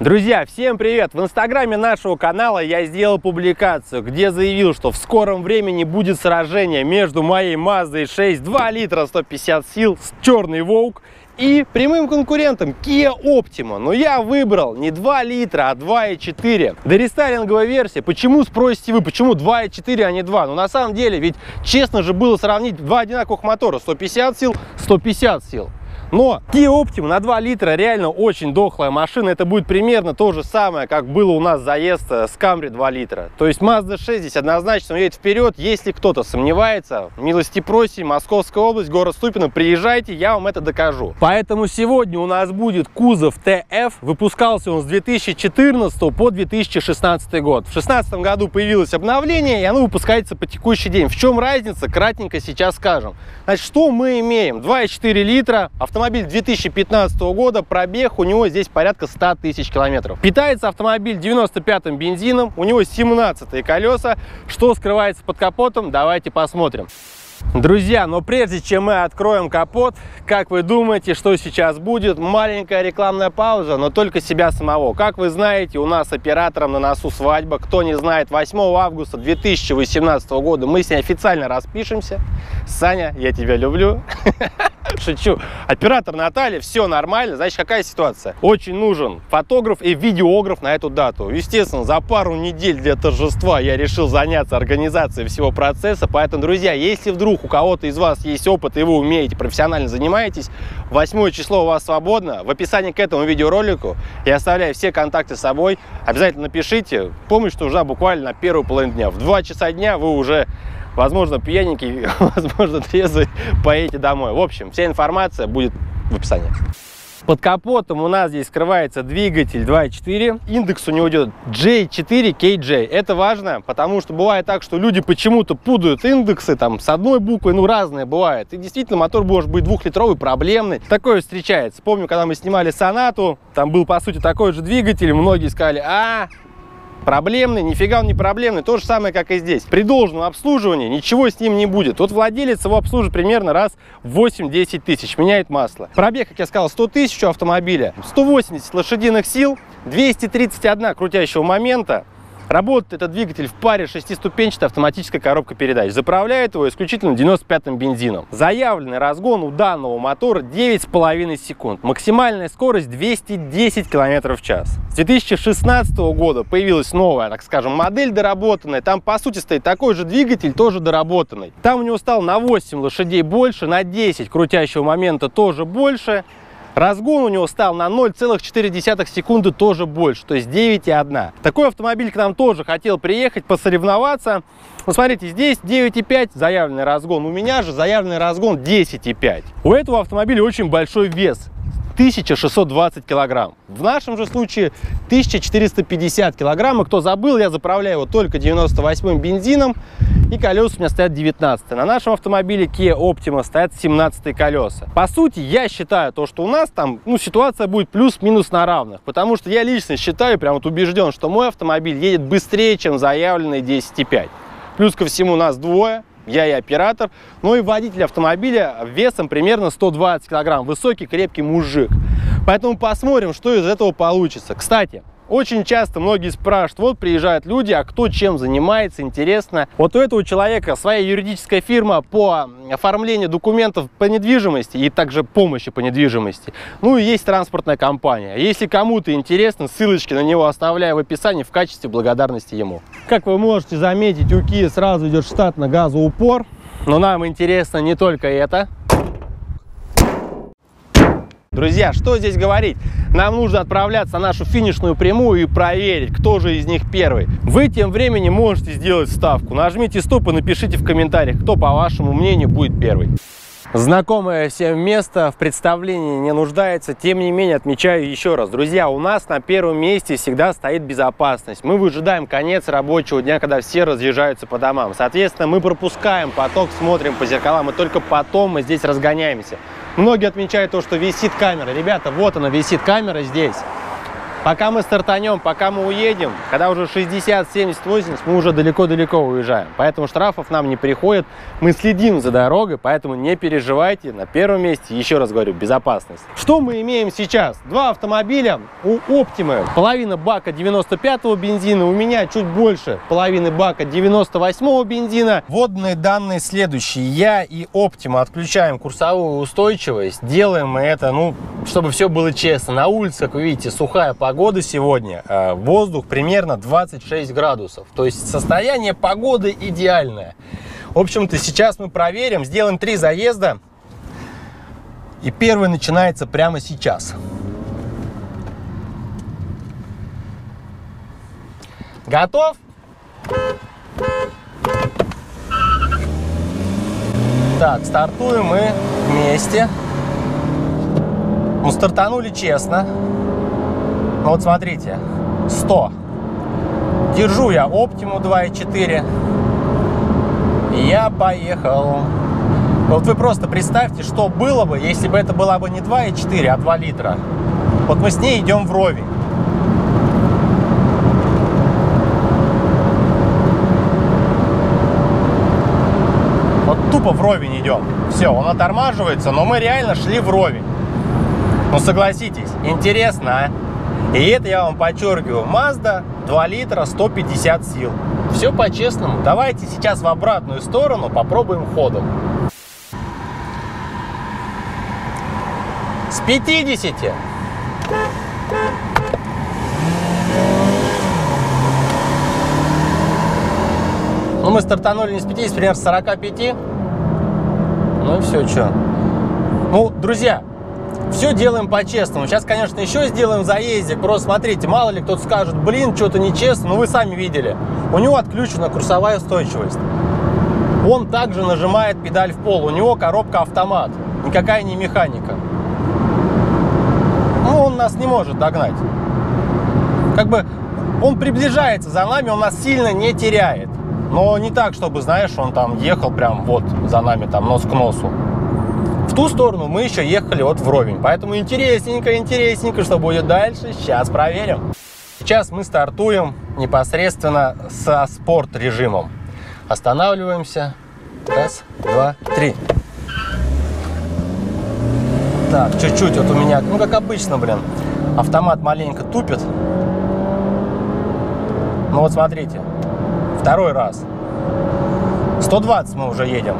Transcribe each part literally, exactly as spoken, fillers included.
Друзья, всем привет! В инстаграме нашего канала я сделал публикацию, где заявил, что в скором времени будет сражение между моей Mazda шесть два литра сто пятьдесят сил с черный Vogue и прямым конкурентом Kia Optima. Но я выбрал не два литра, а два и четыре. Дорестайлинговая версия. Почему, спросите вы, почему два и четыре, а не два? Ну на самом деле, ведь честно же было сравнить два одинаковых мотора. сто пятьдесят сил, сто пятьдесят сил. Но Kia Optima на два литра реально очень дохлая машина. Это будет примерно то же самое, как было у нас заезд с Camry два литра. То есть Mazda шесть здесь однозначно едет вперед. Если кто-то сомневается, милости просим, Московская область, город Ступино, приезжайте, я вам это докажу. Поэтому сегодня у нас будет кузов тэ эф. Выпускался он с две тысячи четырнадцатого по две тысячи шестнадцатый год. В две тысячи шестнадцатом году появилось обновление, и оно выпускается по текущий день. В чем разница? Кратенько сейчас скажем. Значит, что мы имеем? два и четыре литра, автомобиль две тысячи пятнадцатого года, пробег у него здесь порядка ста тысяч километров. Питается автомобиль девяносто пятым бензином, у него семнадцатые колеса. Что скрывается под капотом, давайте посмотрим. Друзья, но прежде чем мы откроем капот, как вы думаете, что сейчас будет? Маленькая рекламная пауза, но только себя самого. Как вы знаете, у нас оператором на носу свадьба. Кто не знает, восьмого августа две тысячи восемнадцатого года мы с ней официально распишемся. Саня, я тебя люблю. Шучу. Оператор Наталья, все нормально. Значит, какая ситуация? Очень нужен фотограф и видеограф на эту дату. Естественно, за пару недель для торжества я решил заняться организацией всего процесса. Поэтому, друзья, если вдруг у кого-то из вас есть опыт и вы умеете, профессионально занимаетесь, восьмое число у вас свободно. В описании к этому видеоролику я оставляю все контакты с собой. Обязательно напишите. Помощь нужна буквально на первую половину дня. В два часа дня вы уже, возможно, пьяненький, возможно, трезвый, поедете домой. В общем, вся информация будет в описании. Под капотом у нас здесь скрывается двигатель два и четыре. Индекс у него идет джей четыре кей джей. Это важно, потому что бывает так, что люди почему-то путают индексы там с одной буквой. Ну, разные бывает. И действительно, мотор может быть двухлитровый, проблемный. Такое встречается. Помню, когда мы снимали Сонату, там был, по сути, такой же двигатель. Многие сказали: а... проблемный, нифига он не проблемный. То же самое, как и здесь. При должном обслуживании ничего с ним не будет. Вот владелец его обслуживает примерно раз в восемь-десять тысяч, меняет масло. Пробег, как я сказал, сто тысяч у автомобиля, сто восемьдесят лошадиных сил, двести тридцать один крутящего момента. Работает этот двигатель в паре шестиступенчатой автоматической коробкой передач. Заправляет его исключительно девяносто пятым бензином. Заявленный разгон у данного мотора девять с половиной секунд. Максимальная скорость двести десять километров в час. С две тысячи шестнадцатого года появилась новая, так скажем, модель доработанная. Там, по сути, стоит такой же двигатель, тоже доработанный. Там у него стал на восемь лошадей больше, на десять крутящего момента тоже больше. Разгон у него стал на ноль целых четыре десятых секунды тоже больше, то есть девять и одна. Такой автомобиль к нам тоже хотел приехать, посоревноваться. Ну, смотрите, здесь девять и пять заявленный разгон, у меня же заявленный разгон десять и пять. У этого автомобиля очень большой вес. тысяча шестьсот двадцать килограмм. В нашем же случае тысяча четыреста пятьдесят килограмм. И кто забыл, я заправляю его только девяносто восьмым бензином. И колеса у меня стоят девятнадцатые. На нашем автомобиле Kia Optima стоят семнадцатые колеса. По сути, я считаю то, что у нас там, ну, ситуация будет плюс-минус на равных. Потому что я лично считаю, прям вот убежден, что мой автомобиль едет быстрее, чем заявленный десять и пять. Плюс ко всему нас двое. Я и оператор, но и водитель автомобиля весом примерно сто двадцать килограмм. Высокий, крепкий мужик. Поэтому посмотрим, что из этого получится. Кстати, очень часто многие спрашивают, вот приезжают люди, а кто чем занимается, интересно. Вот у этого человека своя юридическая фирма по оформлению документов по недвижимости и также помощи по недвижимости. Ну и есть транспортная компания. Если кому-то интересно, ссылочки на него оставляю в описании в качестве благодарности ему. Как вы можете заметить, у Kia сразу идет штатно газоупор. Но нам интересно не только это. Друзья, что здесь говорить? Нам нужно отправляться на нашу финишную прямую и проверить, кто же из них первый. Вы тем временем можете сделать ставку. Нажмите стоп и напишите в комментариях, кто, по вашему мнению, будет первый. Знакомое всем место в представлении не нуждается, тем не менее отмечаю еще раз. Друзья, у нас на первом месте всегда стоит безопасность. Мы выжидаем конец рабочего дня, когда все разъезжаются по домам. Соответственно, мы пропускаем поток, смотрим по зеркалам, и только потом мы здесь разгоняемся. Многие отмечают то, что висит камера. Ребята, вот она висит камера здесь. Пока мы стартанем, пока мы уедем, когда уже шестьдесят, семьдесят, восемьдесят, мы уже далеко-далеко уезжаем. Поэтому штрафов нам не приходит. Мы следим за дорогой, поэтому не переживайте. На первом месте, еще раз говорю, безопасность. Что мы имеем сейчас? Два автомобиля у Optima. Половина бака девяносто пятого бензина, у меня чуть больше половины бака девяносто восьмого бензина. Вводные данные следующие. Я и Optima отключаем курсовую устойчивость. Делаем мы это, ну, чтобы все было честно. На улице, как вы видите, сухая погода. Погода сегодня, воздух примерно двадцать шесть градусов, то есть состояние погоды идеальное. В общем-то, сейчас мы проверим, сделаем три заезда, и первый начинается прямо сейчас. Готов? Так, стартуем мы вместе. Ну, стартанули честно. Ну вот смотрите, сто. Держу я Optima два и четыре. И я поехал. Вот вы просто представьте, что было бы, если бы это была бы не два и четыре, а два литра. Вот мы с ней идем вровень. Вот тупо вровень идем. Все, он оттормаживается, но мы реально шли вровень. Ну согласитесь, интересно, а? И это я вам подчеркиваю, Mazda два литра, сто пятьдесят сил. Все по-честному. Давайте сейчас в обратную сторону попробуем ходом. С пятидесяти. Ну, мы стартанули не с пятидесяти, примерно с сорока пяти. Ну и все, что. Ну, друзья, все делаем по-честному. Сейчас, конечно, еще сделаем заездик. Просто смотрите, мало ли кто-то скажет, блин, что-то нечестно. Ну, вы сами видели. У него отключена курсовая устойчивость. Он также нажимает педаль в пол. У него коробка автомат. Никакая не механика. Ну, он нас не может догнать. Как бы он приближается за нами, он нас сильно не теряет. Но не так, чтобы, знаешь, он там ехал прям вот за нами, там, нос к носу. В ту сторону мы еще ехали вот вровень. Поэтому интересненько, интересненько, что будет дальше, сейчас проверим. Сейчас мы стартуем непосредственно со спорт-режимом. Останавливаемся. Раз, два, три. Так, чуть-чуть вот у меня, ну как обычно, блин, автомат маленько тупит. Ну вот смотрите, второй раз. сто двадцать мы уже едем.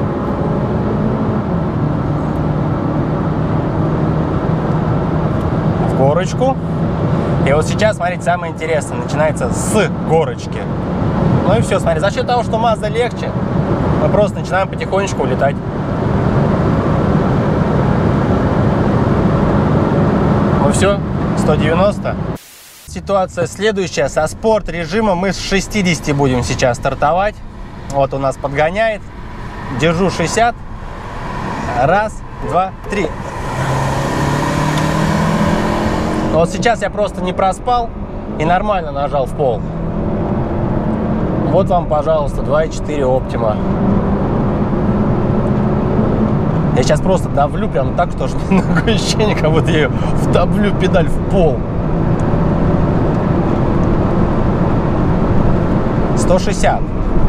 Горочку. И вот сейчас, смотрите, самое интересное начинается с горочки. Ну и все, смотри, за счет того, что Mazda легче, мы просто начинаем потихонечку улетать. Ну все, сто девяносто. Ситуация следующая. Со спорт режима мы с шестидесяти будем сейчас стартовать. Вот у нас подгоняет. Держу шестьдесят. Раз, два, три. Вот сейчас я просто не проспал и нормально нажал в пол. Вот вам, пожалуйста, два и четыре Optima. Я сейчас просто давлю прям так, что такое ощущение, как будто я вдавлю педаль в пол. сто шестьдесят.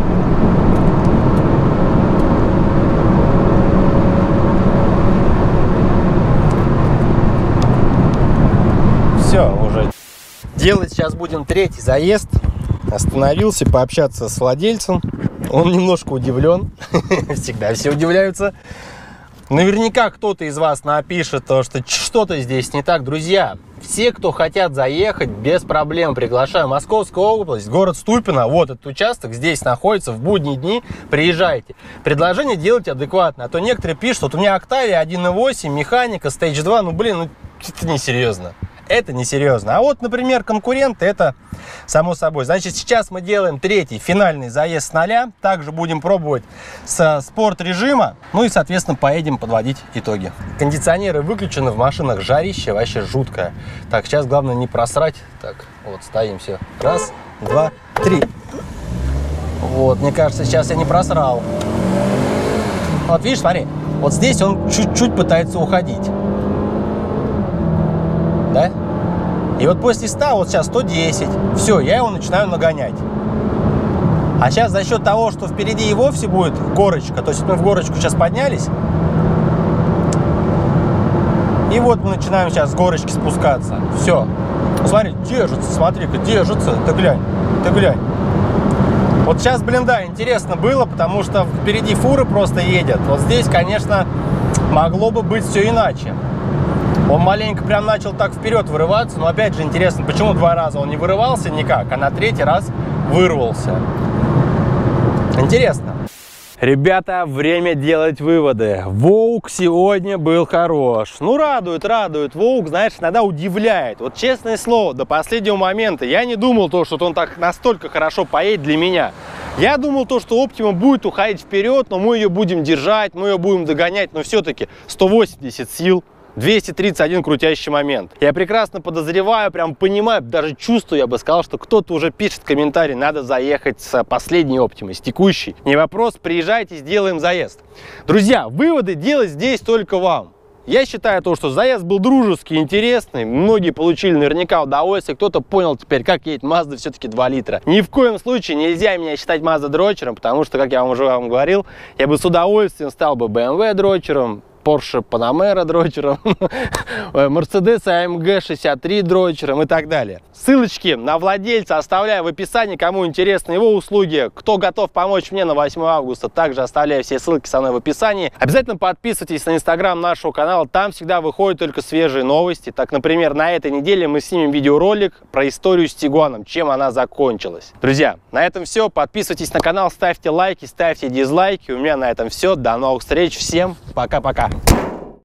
Все, уже. Делать сейчас будем третий заезд. Остановился пообщаться с владельцем. Он немножко удивлен. Всегда все удивляются. Наверняка кто-то из вас напишет, что что-то здесь не так. Друзья, все, кто хотят заехать, без проблем приглашаю. Московская область, город Ступино. Вот этот участок здесь находится в будние дни. Приезжайте. Предложение делайте адекватно. А то некоторые пишут, вот у меня Octavia один и восемь, механика, Stage два. Ну, блин, ну это несерьезно. Это несерьезно. А вот, например, конкуренты, это само собой. Значит, сейчас мы делаем третий финальный заезд с нуля. Также будем пробовать со спорт-режима. Ну и, соответственно, поедем подводить итоги. Кондиционеры выключены, в машинах жарище вообще жуткое. Так, сейчас главное не просрать. Так, вот, стоим, все. Раз, два, три. Вот, мне кажется, сейчас я не просрал. Вот, видишь, смотри. Вот здесь он чуть-чуть пытается уходить. Да? И вот после ста, вот сейчас сто десять, все, я его начинаю нагонять. А сейчас за счет того, что впереди и вовсе будет горочка, то есть мы в горочку сейчас поднялись, и вот мы начинаем сейчас с горочки спускаться. Все. Смотри, держится, смотри-ка, держится. Ты глянь, ты глянь. Вот сейчас, блин, да, интересно было, потому что впереди фуры просто едет. Вот здесь, конечно, могло бы быть все иначе. Он маленько прям начал так вперед вырываться, но опять же интересно, почему два раза он не вырывался никак, а на третий раз вырвался. Интересно. Ребята, время делать выводы. Воук сегодня был хорош. Ну, радует, радует. Воук, знаешь, иногда удивляет. Вот честное слово, до последнего момента я не думал то, что он так настолько хорошо поедет для меня. Я думал то, что Optima будет уходить вперед, но мы ее будем держать, мы ее будем догонять, но все-таки сто восемьдесят сил. двести тридцать один крутящий момент. Я прекрасно подозреваю, прям понимаю, даже чувствую, я бы сказал, что кто-то уже пишет комментарий, надо заехать с последней Optima, с текущей. Не вопрос, приезжайте, сделаем заезд. Друзья, выводы делать здесь только вам. Я считаю то, что заезд был дружеский, интересный, многие получили наверняка удовольствие, кто-то понял теперь, как едет Mazda все-таки два литра. Ни в коем случае нельзя меня считать Mazda дрочером, потому что, как я вам уже вам говорил, я бы с удовольствием стал бы бэ эм вэ дрочером, Porsche Panamera дрочером, Mercedes а эм гэ шестьдесят три дрочером и так далее. Ссылочки на владельца оставляю в описании, кому интересны его услуги. Кто готов помочь мне на восьмое августа, также оставляю все ссылки со мной в описании. Обязательно подписывайтесь на инстаграм нашего канала, там всегда выходят только свежие новости. Так, например, на этой неделе мы снимем видеоролик про историю с Тигуаном, чем она закончилась. Друзья, на этом все. Подписывайтесь на канал, ставьте лайки, ставьте дизлайки. У меня на этом все. До новых встреч. Всем пока-пока.